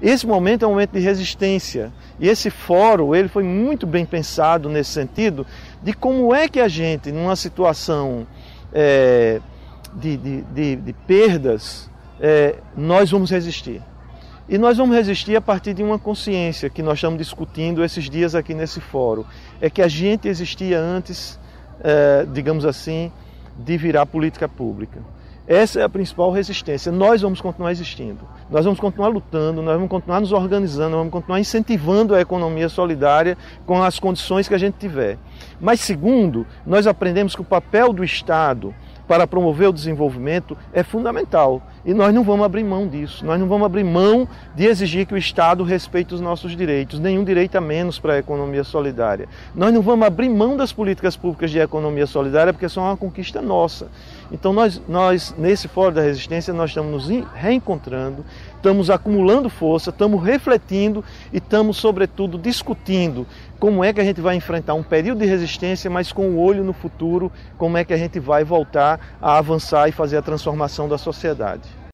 Esse momento é um momento de resistência. E esse fórum ele foi muito bem pensado nesse sentido de como é que a gente, numa situação de perdas, nós vamos resistir. E nós vamos resistir a partir de uma consciência que nós estamos discutindo esses dias aqui nesse fórum. É que a gente existia antes, digamos assim, de virar política pública. Essa é a principal resistência. Nós vamos continuar existindo. Nós vamos continuar lutando, nós vamos continuar nos organizando, nós vamos continuar incentivando a economia solidária com as condições que a gente tiver. Mas segundo, nós aprendemos que o papel do Estado para promover o desenvolvimento é fundamental. E nós não vamos abrir mão disso. Nós não vamos abrir mão de exigir que o Estado respeite os nossos direitos. Nenhum direito a menos para a economia solidária. Nós não vamos abrir mão das políticas públicas de economia solidária porque são uma conquista nossa. Então nós nesse Fórum da Resistência, nós estamos nos reencontrando, estamos acumulando força, estamos refletindo e estamos, sobretudo, discutindo como é que a gente vai enfrentar um período de resistência, mas com o olho no futuro, como é que a gente vai voltar a avançar e fazer a transformação da sociedade.